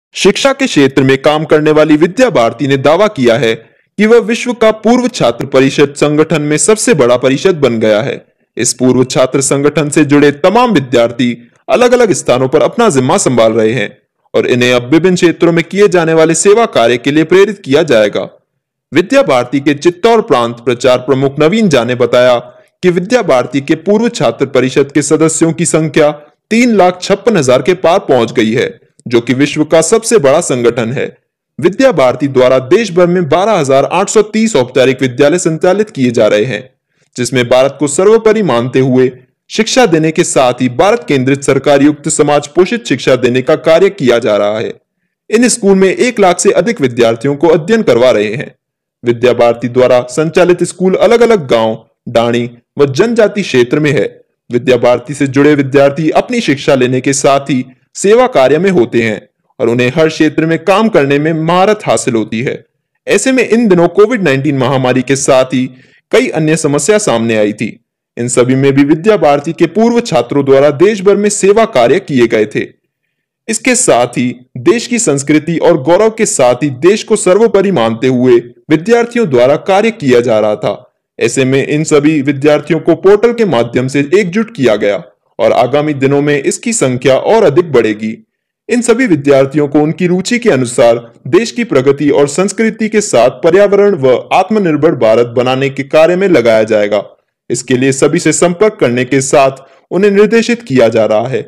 शिक्षा के क्षेत्र में काम करने वाली विद्या भारती ने दावा किया है कि वह विश्व का पूर्व छात्र परिषद संगठन में सबसे बड़ा परिषद बन गया है। इस पूर्व छात्र संगठन से जुड़े तमाम विद्यार्थी अलग अलग स्थानों पर अपना जिम्मा संभाल रहे हैं और इन्हें अब विभिन्न क्षेत्रों में किए जाने वाले सेवा कार्य के लिए प्रेरित किया जाएगा। विद्या भारती के चित्तौड़ प्रांत प्रचार प्रमुख नवीन झा ने बताया कि विद्या भारती के पूर्व छात्र परिषद के सदस्यों की संख्या 3,56,000 के पार पहुंच गई है, जो कि विश्व का सबसे बड़ा संगठन है। विद्या भारती द्वारा देश भर में 12,830 औपचारिक विद्यालय संचालित किए जा रहे हैं, जिसमें भारत को सर्वोपरि मानते हुए शिक्षा देने के साथ ही भारत केंद्रित सरकार युक्त समाज पोषित शिक्षा देने का कार्य किया जा रहा है। इन स्कूल में 1 लाख से अधिक विद्यार्थियों को अध्ययन करवा रहे हैं। विद्या भारती द्वारा संचालित स्कूल अलग अलग गांव, डाणी व जनजाति क्षेत्र में है। विद्या भारती से जुड़े विद्यार्थी अपनी शिक्षा लेने के साथ ही सेवा कार्य में होते हैं और उन्हें हर क्षेत्र में काम करने में महारत हासिल होती है। ऐसे में इन दिनों कोविड-19 महामारी के साथ ही कई अन्य समस्या सामने आई थी। इन सभी में भी विद्या भारती के पूर्व छात्रों द्वारा देश भर में सेवा कार्य किए गए थे। इसके साथ ही देश की संस्कृति और गौरव के साथ ही देश को सर्वोपरि मानते हुए विद्यार्थियों द्वारा कार्य किया जा रहा था। ऐसे में इन सभी विद्यार्थियों को पोर्टल के माध्यम से एकजुट किया गया और आगामी दिनों में इसकी संख्या और अधिक बढ़ेगी। इन सभी विद्यार्थियों को उनकी रुचि के अनुसार देश की प्रगति और संस्कृति के साथ पर्यावरण व आत्मनिर्भर भारत बनाने के कार्य में लगाया जाएगा। इसके लिए सभी से संपर्क करने के साथ उन्हें निर्देशित किया जा रहा है।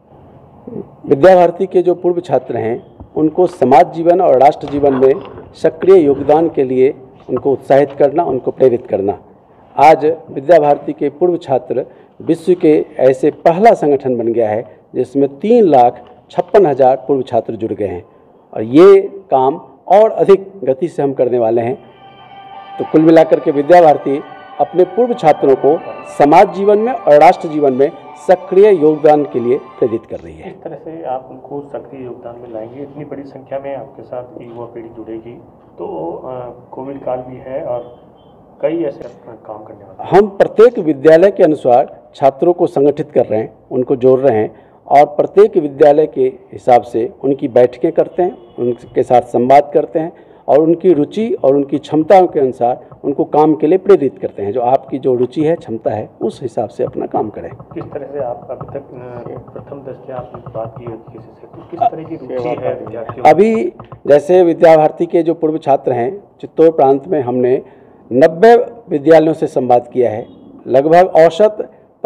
विद्या भारती के जो पूर्व छात्र हैं, उनको समाज जीवन और राष्ट्र जीवन में सक्रिय योगदान के लिए उनको उत्साहित करना, उनको प्रेरित करना। आज विद्या भारती के पूर्व छात्र विश्व के ऐसे पहला संगठन बन गया है जिसमें 3,56,000 पूर्व छात्र जुड़ गए हैं और ये काम और अधिक गति से हम करने वाले हैं। तो कुल मिलाकर के विद्या भारती अपने पूर्व छात्रों को समाज जीवन में और राष्ट्र जीवन में सक्रिय योगदान के लिए प्रेरित कर रही है। इस तरह से आप उनको सक्रिय योगदान में लाएंगे, इतनी बड़ी संख्या में आपके साथ युवा पीढ़ी जुड़ेगी, तो कोविड काल भी है और कई ऐसे काम करने वाले। हम प्रत्येक विद्यालय के अनुसार छात्रों को संगठित कर रहे हैं, उनको जोड़ रहे हैं और प्रत्येक विद्यालय के हिसाब से उनकी बैठकें करते हैं, उनके साथ संवाद करते हैं और उनकी रुचि और उनकी क्षमताओं के अनुसार उनको काम के लिए प्रेरित करते हैं। जो आपकी जो रुचि है, क्षमता है, उस हिसाब से अपना काम करें। किस तरह से आप अभी तक प्रथम दृष्टया आपने बात की किसी से, तो किस तरह की रुचि है विद्यार्थियों? अभी जैसे विद्या भारती के जो पूर्व छात्र हैं, चित्तौड़ प्रांत में हमने 90 विद्यालयों से संवाद किया है। लगभग औसत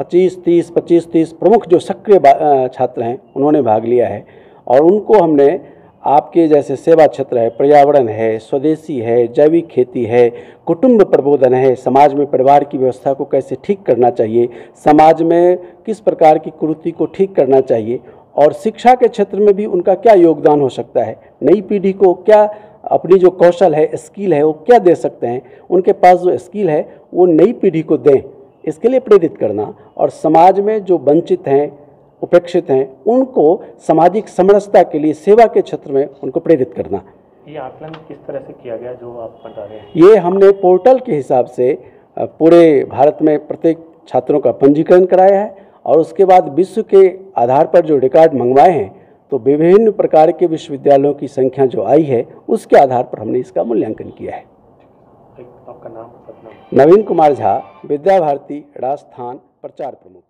25-30 प्रमुख जो सक्रिय छात्र हैं उन्होंने भाग लिया है और उनको हमने आपके जैसे सेवा क्षेत्र है, पर्यावरण है, स्वदेशी है, जैविक खेती है, कुटुंब प्रबोधन है, समाज में परिवार की व्यवस्था को कैसे ठीक करना चाहिए, समाज में किस प्रकार की कुरीति को ठीक करना चाहिए और शिक्षा के क्षेत्र में भी उनका क्या योगदान हो सकता है, नई पीढ़ी को क्या अपनी जो कौशल है, स्किल है, वो क्या दे सकते हैं, उनके पास जो स्किल है वो नई पीढ़ी को दें, इसके लिए प्रेरित करना और समाज में जो वंचित हैं, उपेक्षित हैं, उनको सामाजिक समरसता के लिए सेवा के क्षेत्र में उनको प्रेरित करना। ये आकलन किस तरह से किया गया जो आप बता रहे हैं? ये हमने पोर्टल के हिसाब से पूरे भारत में प्रत्येक छात्रों का पंजीकरण कराया है और उसके बाद विश्व के आधार पर जो रिकॉर्ड मंगवाए हैं, तो विभिन्न प्रकार के विश्वविद्यालयों की संख्या जो आई है उसके आधार पर हमने इसका मूल्यांकन किया है। आपका नाम? नवीन कुमार झा, विद्या भारती राजस्थान प्रचार प्रमुख।